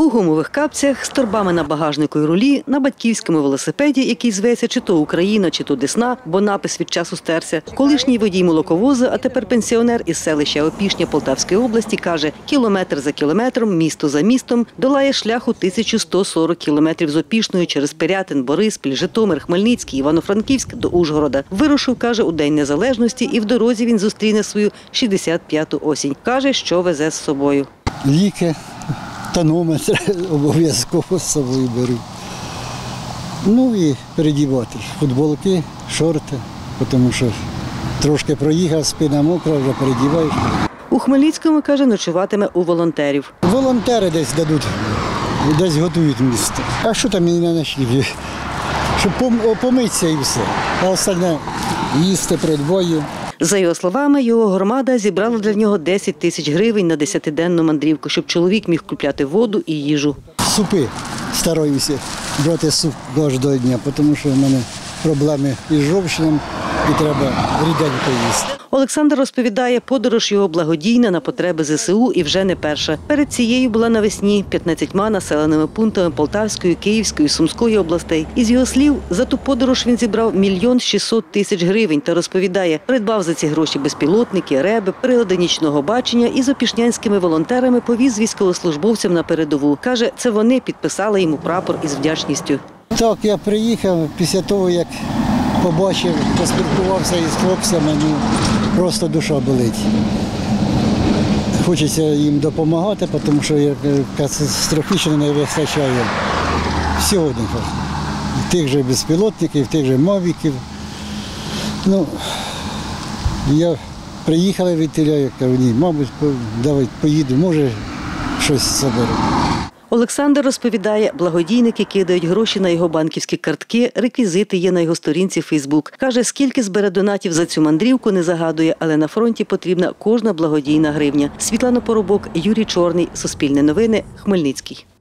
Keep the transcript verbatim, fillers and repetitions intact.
У гумових капцях, з торбами на багажнику й рулі, на батьківському велосипеді, який зветься чи то Україна, чи то Десна, бо напис від часу стерся. Колишній водій молоковоза, а тепер пенсіонер із селища Опішня Полтавської області, каже, кілометр за кілометром, місто за містом, долає шляху тисячу сто сорок кілометрів з Опішною через Пирятин, Бориспіль, Житомир, Хмельницький, Івано-Франківськ до Ужгорода. Вирушив, каже, у День Незалежності, і в дорозі він зустріне свою шістдесят п'яту осінь. Каже, що везе з собою. Ліки, тонометр обов'язково з собою беру. Ну і передівати футболки, шорти, тому що трошки проїхав, спина мокра, вже передіваєш. У Хмельницькому, каже, ночуватиме у волонтерів. Волонтери десь дадуть, десь готують місто. А що там і на ночліги? Щоб помитися і все. А остальне їсти перед боєм. За його словами, його громада зібрала для нього десять тисяч гривень на десятиденну мандрівку, щоб чоловік міг купляти воду і їжу. Супи стараюся брати суп кожного дня, тому що в мене проблеми із жовчним і треба ріденько їсти. Олександр розповідає, подорож його благодійна на потреби зе се у і вже не перша. Перед цією була навесні п'ятнадцятьма населеними пунктами Полтавської, Київської, Сумської областей. Із його слів, за ту подорож він зібрав мільйон шістсот тисяч гривень та розповідає, придбав за ці гроші безпілотники, реби, прилади нічного бачення і з опішнянськими волонтерами повіз військовослужбовцям на передову. Каже, це вони підписали йому прапор із вдячністю. Так, я приїхав після того, як побачив, поспілкувався із хлопцями, ну, просто душа болить. Хочеться їм допомагати, тому що катастрофічно не вистачає всього. І тих же безпілотників, тих же мавіків. Ну, я приїхав від тіля, я кажу, ні, мабуть, давай поїду, може щось заберу. Олександр розповідає, благодійники кидають гроші на його банківські картки, реквізити є на його сторінці Фейсбук. Каже, скільки збере донатів за цю мандрівку, не загадує, але на фронті потрібна кожна благодійна гривня. Світлана Поробок, Юрій Чорний, Суспільне новини, Хмельницький.